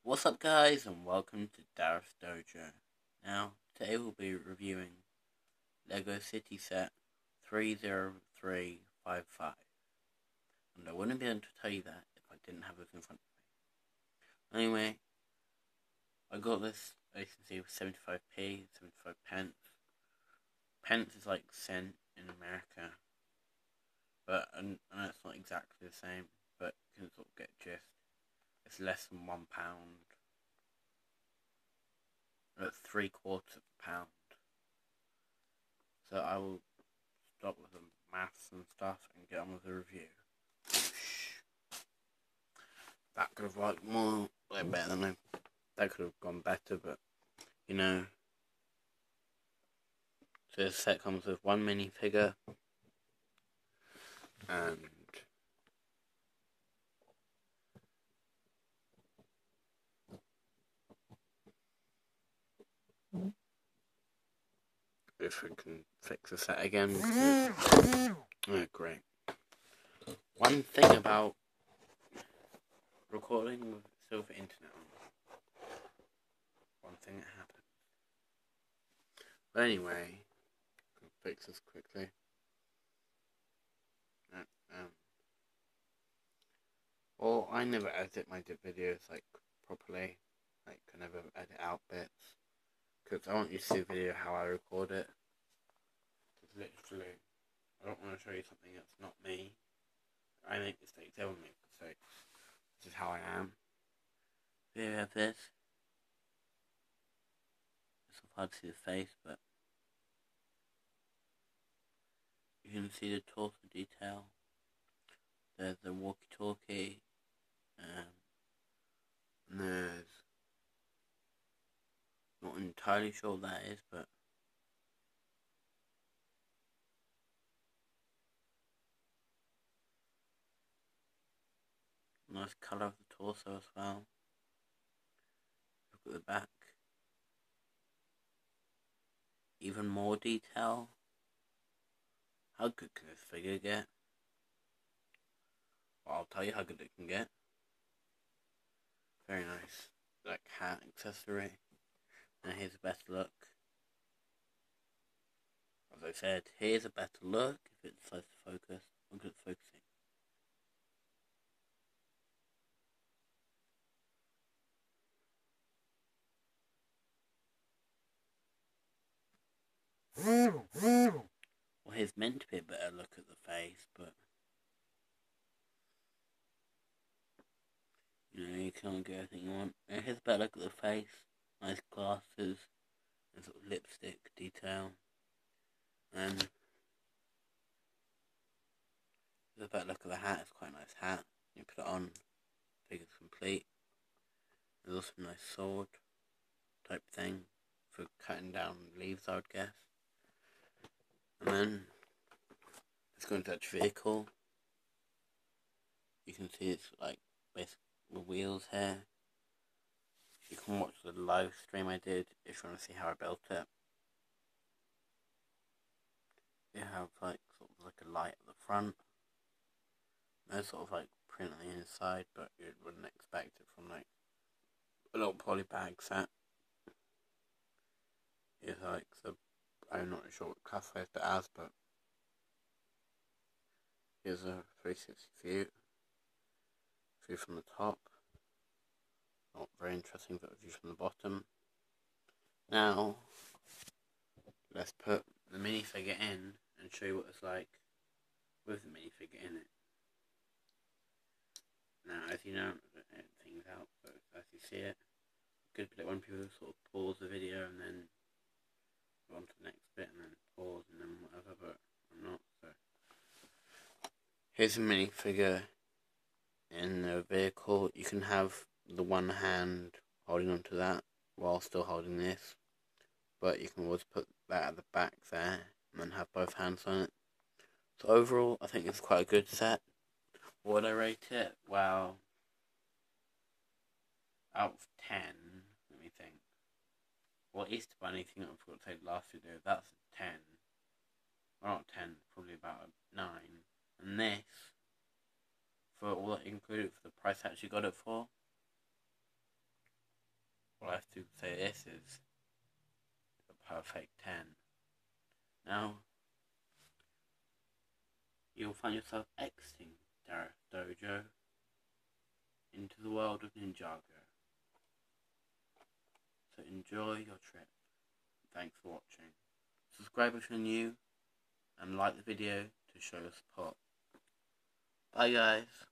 What's up guys and welcome to Dareth Dojo. Now, today we'll be reviewing LEGO City Set 30355. And I wouldn't be able to tell you that if I didn't have this in front of me. Anyway, I got this, as you can see, with 75p, 75 pence. Pence is like cent in America. But, and it's not exactly the same, but you can sort of get gist. It's less than £1. At 3/4 pound. So I will stop with the maths and stuff and get on with the review. That could have worked more, like better than that could have gone better, but you know. So this set comes with one minifigure and if we can fix the set again. Oh, great. One thing about recording with silver internet on. One thing that happened. But anyway, I can fix this quickly. Well, I never edit my videos like properly. Like, I never edit out bits. Because I want you to see the video how I record it. It's literally, I don't want to show you something that's not me. I make mistakes, everyone makes mistakes. This is how I am. Here we have this. It's hard to see the face, but you can see the torso detail. There's the walkie-talkie. And there's, not entirely sure what that is, but nice colour of the torso as well. Look at the back. Even more detail. How good can this figure get? Well, I'll tell you how good it can get. Very nice, like, hat accessory. And here's a better look. As I said, here's a better look if it decides to focus. Look at it focusing. Well, here's meant to be a better look at the face, but you know, you can't get everything you want. And here's a better look at the face. Nice glasses and sort of lipstick detail. And here's a better look at the hat. It's quite a nice hat. You put it on, figure's complete. There's also a nice sword type thing for cutting down leaves, I would guess. And then let's go into that vehicle. You can see it's like basically the wheels here. You can watch the live stream I did if you want to see how I built it. You have like sort of like a light at the front. No sort of like print on the inside, but you wouldn't expect it from like a little polybag set. Here's like the, I'm not sure what classifies it as, but here's a 360 view from the top. Not very interesting, but a view from the bottom. Now, let's put the minifigure in and show you what it's like with the minifigure in it. Now, as you know, everything's out, but as you see it, good bit when people sort of pause the video and then go on to the next bit and then pause and then whatever, but I'm not, so. Here's a minifigure in the vehicle. You can have the one hand holding onto that while still holding this, but you can always put that at the back there and then have both hands on it. So overall, I think it's quite a good set. What would I rate it? Well, out of 10, let me think. Well, Easter Bunny thing I forgot to say last video, that's a 10. Well, not 10, probably about a 9. And this, for all that included, for the price I actually got it for, Well, I have to say this is the perfect 10. Now, you'll find yourself exiting Dareth Dojo into the world of Ninjago. So enjoy your trip. Thanks for watching. Subscribe if you're new and like the video to show your support. Bye guys.